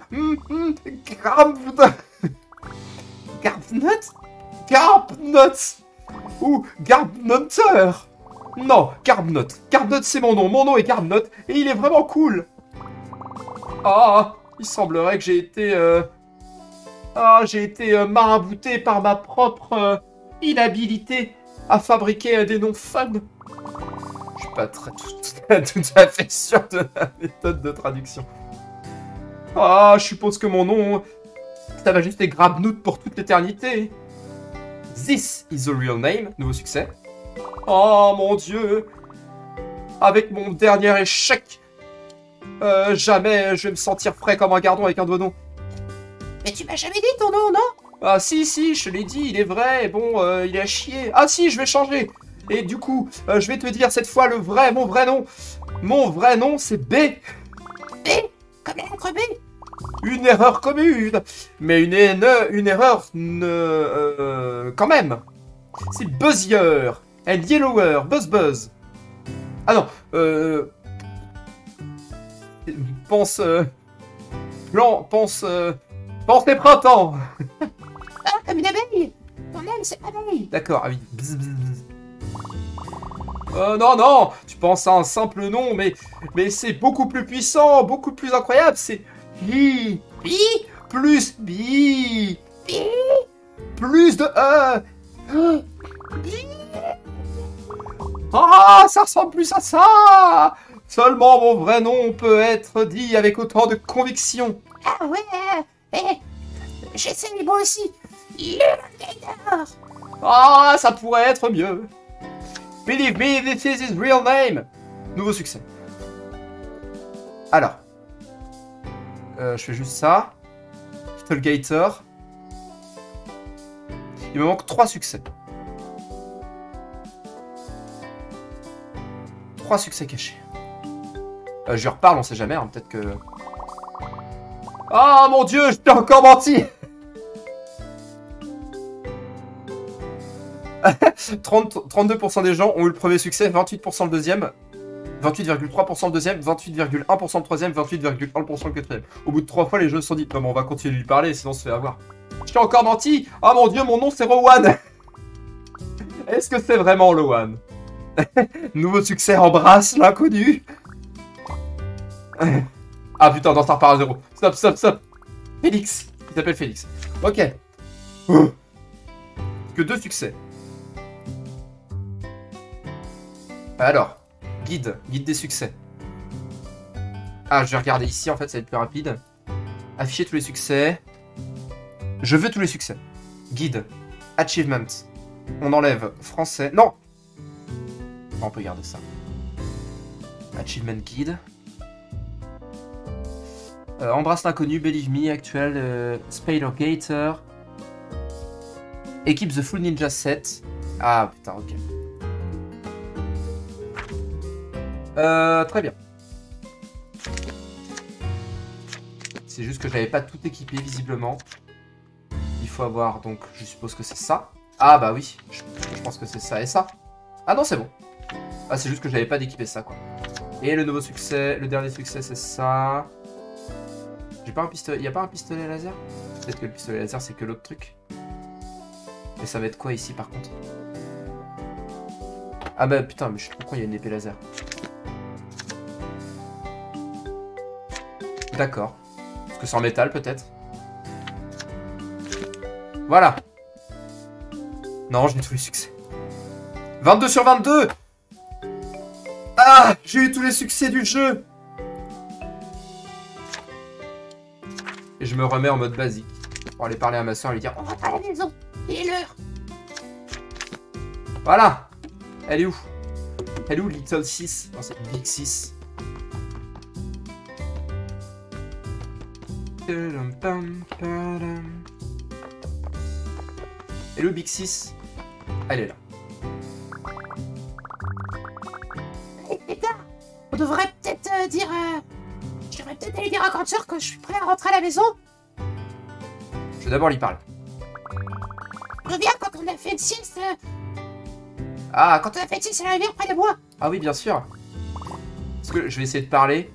Garbnut ou Garbnutter. Non, Garbnut. Garbnut, c'est mon nom. Mon nom est Garbnut et il est vraiment cool. Ah, il semblerait que j'ai été... j'ai été marabouté par ma propre inhabilité à fabriquer des noms fun. Je suis pas tout à fait sûr de la méthode de traduction. Ah, je suppose que mon nom... Ça va juste être Grabnout pour toute l'éternité. This is the real name. Nouveau succès. Oh mon dieu. Avec mon dernier échec. Jamais je vais me sentir frais comme un gardon avec un doigt d'eau. Mais tu m'as jamais dit ton nom, non? Ah si, je te l'ai dit, il est vrai. Bon, il est à chier. Ah si, je vais changer. Et du coup, je vais te dire cette fois mon vrai nom. Mon vrai nom, c'est B. B? Comme la lettre B? Une erreur commune, mais une erreur quand même. C'est Buzzier and Yellower, Buzz. Ah non, pense les printemps. Ah, comme une abeille. Ton nom, c'est abeille. D'accord, ah oui. Bzz. Non, tu penses à un simple nom, mais c'est beaucoup plus puissant, beaucoup plus incroyable, c'est... Bi. Plus bi. Plus de Ah, ça ressemble plus à ça. Seulement mon vrai nom peut être dit avec autant de conviction. Ah ouais, j'essaie moi aussi. Gator. Ah, ça pourrait être mieux. Believe me, this is his real name. Nouveau succès. Alors. Je fais juste ça. Little Gator. Il me manque 3 succès. 3 succès cachés. Je lui reparle, on sait jamais, hein, peut-être que... Ah mon dieu, je t'ai encore menti. 32% des gens ont eu le premier succès, 28% le deuxième, 28,3% le deuxième, 28,1% le troisième, 28,1% le quatrième. Au bout de 3 fois, les jeux se sont dit, non mais on va continuer de lui parler, sinon on se fait avoir. Je t'ai encore menti. Ah mon dieu, mon nom c'est Rowan. Est-ce que c'est vraiment Rowan? Nouveau succès, embrasse l'inconnu. Ah putain, non, ça repart à 0. Stop. Félix. Il s'appelle Félix. Ok. Que 2 succès. Alors, guide des succès. Ah, je vais regarder ici, en fait, ça va être plus rapide. Afficher tous les succès. Je veux tous les succès. Guide. Achievement. On enlève français. Non! On peut garder ça. Achievement guide. Embrasse l'inconnu, Believe Me, actuel, Spider Gator. Équipe The Full Ninja Set. Ah putain, ok. Très bien. C'est juste que j'avais pas tout équipé visiblement. Il faut avoir donc, je suppose que c'est ça. Ah bah oui, je pense que c'est ça et ça. Ah non, c'est bon. Ah, c'est juste que j'avais pas d'équiper ça, quoi. Et le nouveau succès, le dernier succès, c'est ça. J'ai pas un pistolet. Y a pas un pistolet laser? Peut-être que le pistolet laser, c'est que l'autre truc. Et ça va être quoi ici, par contre? Ah bah putain, mais je sais pas pourquoi il y a une épée laser. D'accord. Parce que c'est en métal, peut-être. Voilà. Non, j'ai tous les succès. 22 sur 22. Ah, j'ai eu tous les succès du jeu. Et je me remets en mode basique. Pour aller parler à ma soeur et lui dire... On rentre à la maison. Il est l'heure. Voilà. Elle est où? Elle est où, Little 6? Non, c'est Big 6. Elle est où, Big 6? Elle est là. Et là, on devrait peut-être dire... Je devrais peut-être aller dire à grande sœur que je suis prêt à rentrer à la maison. Je vais d'abord lui parler. Reviens quand on a fait une sieste. Ah, Quand on a fait une sieste à la rivière près des bois. Ah oui, bien sûr. Parce que je vais essayer de parler.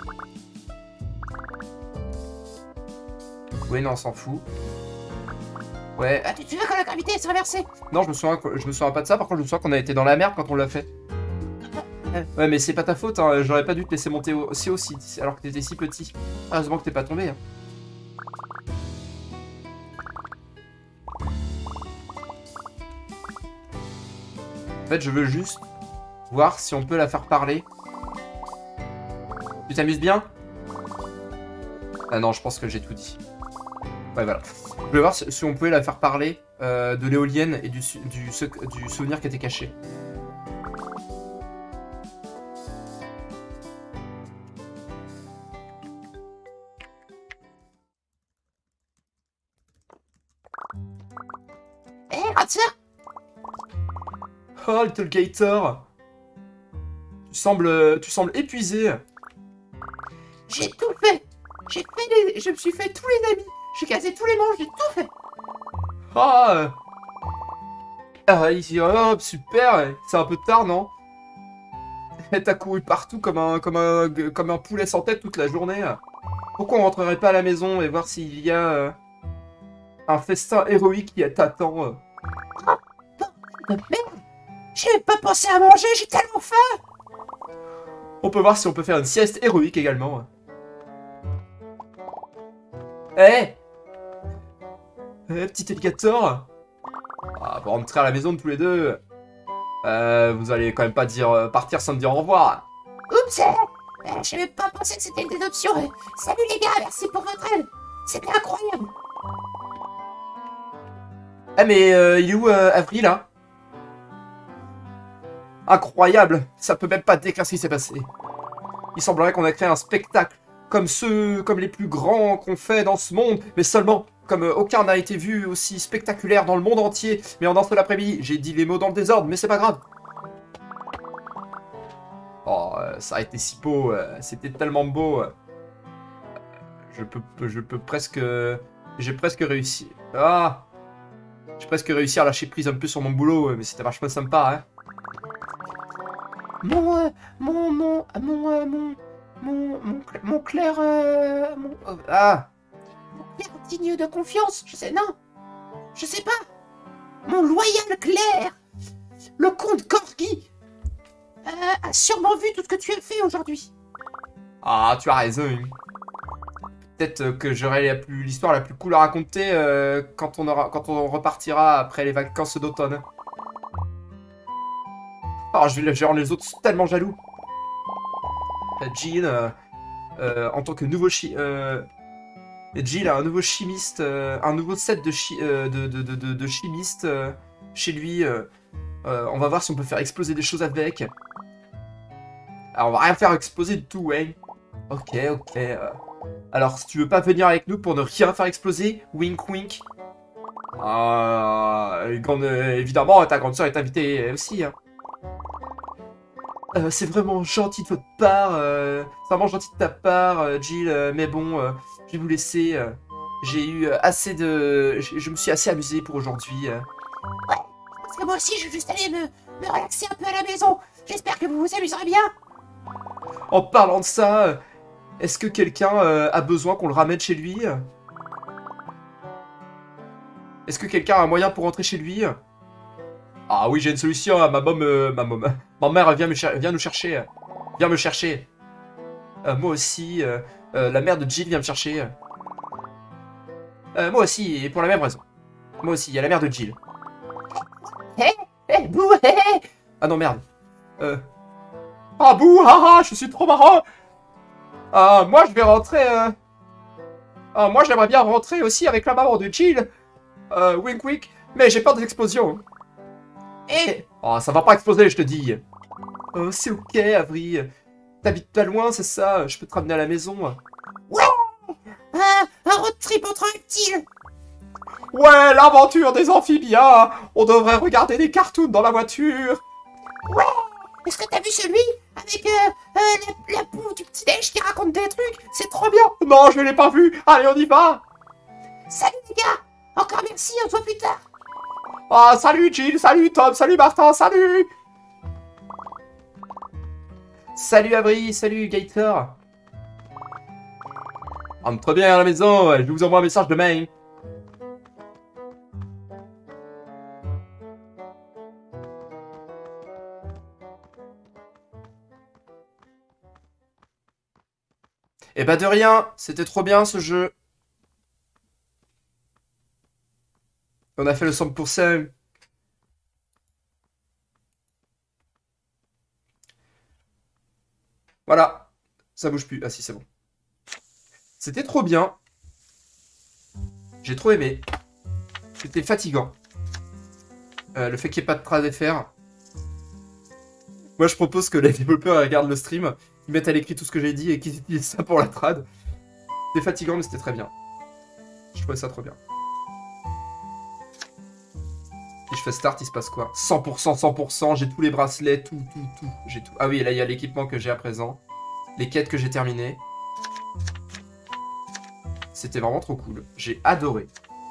Oui, non, on s'en fout. Ouais. Tu te souviens quand la gravité s'est renversée? Non, je me souviens pas de ça. Par contre, je me souviens qu'on a été dans la merde quand on l'a fait. Ouais, mais c'est pas ta faute, hein. J'aurais pas dû te laisser monter aussi alors que t'étais si petit. Heureusement que t'es pas tombé. Hein. En fait, je veux juste voir si on peut la faire parler. Tu t'amuses bien? Ah non, je pense que j'ai tout dit. Ouais, voilà. Je voulais voir si on pouvait la faire parler de l'éolienne et du souvenir qui était caché. Hé, grande sœur. Oh, Little Gator! Tu sembles épuisé. J'ai tout fait. Je me suis fait tous les amis. J'ai cassé tous les manches, j'ai tout fait. Ah! Ah, ici, hop, super! C'est un peu tard, non? T'as couru partout comme un poulet sans tête toute la journée. Pourquoi on rentrerait pas à la maison et voir s'il y a un festin héroïque qui t'attend? Merde. J'ai même pas pensé à manger, j'ai tellement faim. On peut voir si on peut faire une sieste héroïque également. Eh! Petit alligator! Ah, pour rentrer à la maison de tous les deux. Vous allez quand même pas dire partir sans me dire au revoir. Oups, j'ai même pas pensé que c'était une des options. Salut les gars, merci pour votre aide. C'était incroyable. Ah mais il est où Avril là? Incroyable! Ça peut même pas décrire ce qui s'est passé. Il semblerait qu'on a créé un spectacle comme les plus grands qu'on fait dans ce monde, mais seulement comme aucun n'a été vu aussi spectaculaire dans le monde entier. Mais en un seul après-midi, j'ai dit les mots dans le désordre, mais c'est pas grave. Oh, ça a été si beau, c'était tellement beau. Je peux presque... J'ai presque réussi. Ah! J'ai presque réussi à lâcher prise un peu sur mon boulot, mais c'était vachement sympa, hein. Mon clair, Ah! mon clair digne de confiance, je sais pas. Mon loyal Claire, le comte Corgi, a sûrement vu tout ce que tu as fait aujourd'hui. Ah, tu as raison. Peut-être que j'aurai l'histoire la plus cool à raconter quand on repartira après les vacances d'automne. Oh, je vais rendre les autres tellement jaloux. Jill, en tant que nouveau Jill a un nouveau chimiste, un nouveau set de chimiste chez lui. On va voir si on peut faire exploser des choses avec. Alors, on va rien faire exploser du tout, ouais. Ok. Alors, si tu veux pas venir avec nous pour ne rien faire exploser, wink wink. Évidemment, ta grande soeur est invitée aussi, hein. C'est vraiment gentil de votre part, c'est vraiment gentil de ta part, Jill, mais bon, je vais vous laisser. J'ai eu assez de... Je me suis assez amusé pour aujourd'hui. Ouais, parce que moi aussi, je vais juste aller me relaxer un peu à la maison. J'espère que vous vous amuserez bien. En parlant de ça, est-ce que quelqu'un a besoin qu'on le ramène chez lui? Est-ce que quelqu'un a un moyen pour rentrer chez lui? Ah oui, j'ai une solution. Ma mère vient nous chercher. Viens me chercher. Moi aussi. La mère de Jill vient me chercher. Moi aussi, et pour la même raison. Moi aussi, il y a la mère de Jill. Bouh, hé. Ah non, merde. Ah bouh, haha, je suis trop marrant. Ah, moi je vais rentrer. Ah, moi j'aimerais bien rentrer aussi avec la maman de Jill. Wink wink. Mais j'ai peur des explosions. Oh, ça va pas exploser, je te dis. Oh, c'est ok, Avery. T'habites pas loin, c'est ça? Je peux te ramener à la maison. Ouais. Un road trip entre reptiles. Ouais, l'aventure des amphibiens. On devrait regarder des cartoons dans la voiture. Ouais. Est-ce que t'as vu celui avec la boue du petit-déj qui raconte des trucs? C'est trop bien. Non, je l'ai pas vu. Allez, on y va. Salut les gars. Encore merci, on se voit plus tard. Ah, salut Jill, salut Tom, salut Martin, salut. Salut Avery, salut Gator. Entre bien à la maison, je vous envoie un message demain. Eh bah de rien, c'était trop bien ce jeu. On a fait le 100%. Voilà, ça bouge plus. Ah si, c'est bon. C'était trop bien. J'ai trop aimé. C'était fatigant. Le fait qu'il n'y ait pas de trad FR. Moi, je propose que les développeurs regardent le stream, ils mettent à l'écrit tout ce que j'ai dit et qu'ils utilisent ça pour la trad. C'était fatigant, mais c'était très bien. Je trouvais ça trop bien. Si je fais start, il se passe quoi? 100%, 100%, j'ai tous les bracelets, tout. J'ai tout. Ah oui, là, il y a l'équipement que j'ai à présent. Les quêtes que j'ai terminées. C'était vraiment trop cool. J'ai adoré.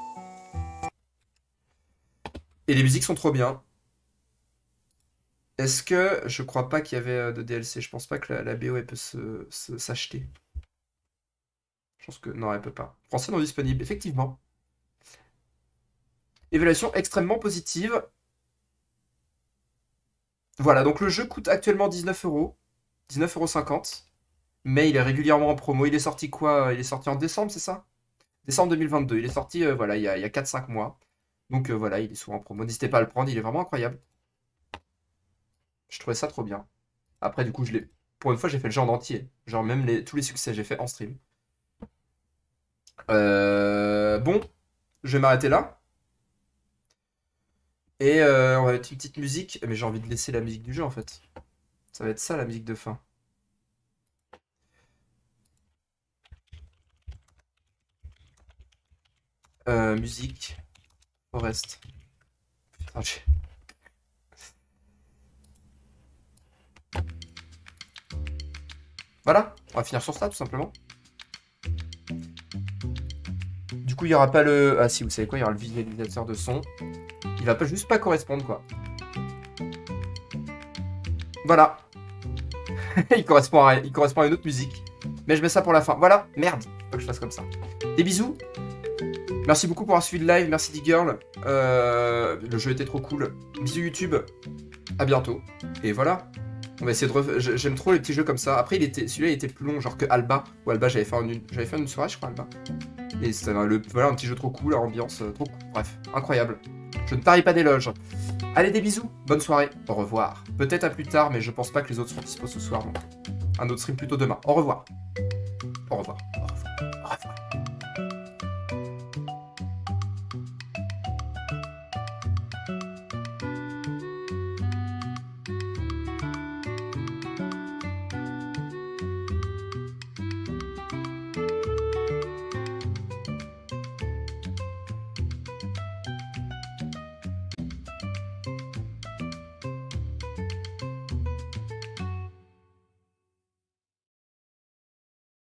Et les musiques sont trop bien. Est-ce que... Je crois pas qu'il y avait de DLC. Je pense pas que la BO, elle peut s'acheter. Je pense que... Non, elle peut pas. Français non disponible, effectivement. Évaluation extrêmement positive. Voilà, donc le jeu coûte actuellement 19 €. 19,50 €. Mais il est régulièrement en promo. Il est sorti quoi? Il est sorti en décembre, c'est ça? Décembre 2022. Il est sorti, voilà, il y a 4-5 mois. Donc voilà, il est souvent en promo. N'hésitez pas à le prendre, il est vraiment incroyable. Je trouvais ça trop bien. Après, du coup, pour une fois, j'ai fait le jeu en entier. Genre, même tous les succès, j'ai fait en stream. Bon, je vais m'arrêter là. Et on va mettre une petite musique. Mais j'ai envie de laisser la musique du jeu, en fait. Ça va être ça, la musique de fin. Musique. Forest. Putain, Voilà, on va finir sur ça, tout simplement. Du coup, il n'y aura pas le... Ah si, vous savez quoi, il y aura le visualisateur de son. Il va pas juste pas correspondre, quoi. Voilà. Il correspond à une autre musique. Mais je mets ça pour la fin. Voilà, merde. Faut que je fasse comme ça. Des bisous. Merci beaucoup pour avoir suivi le live. Merci D-Girl. Le jeu était trop cool. Bisous YouTube. À bientôt. Et voilà. On va essayer de J'aime trop les petits jeux comme ça. Après, celui-là, il était plus long, genre que Alba. Ou Alba, j'avais fait une soirée, je crois, Alba. Et c'était voilà, un petit jeu trop cool, ambiance trop cool. Bref, incroyable. Je ne tarie pas d'éloges. Allez, des bisous. Bonne soirée. Au revoir. Peut-être à plus tard, mais je pense pas que les autres seront dispo ce soir. Donc, un autre stream plutôt demain. Au revoir. Au revoir.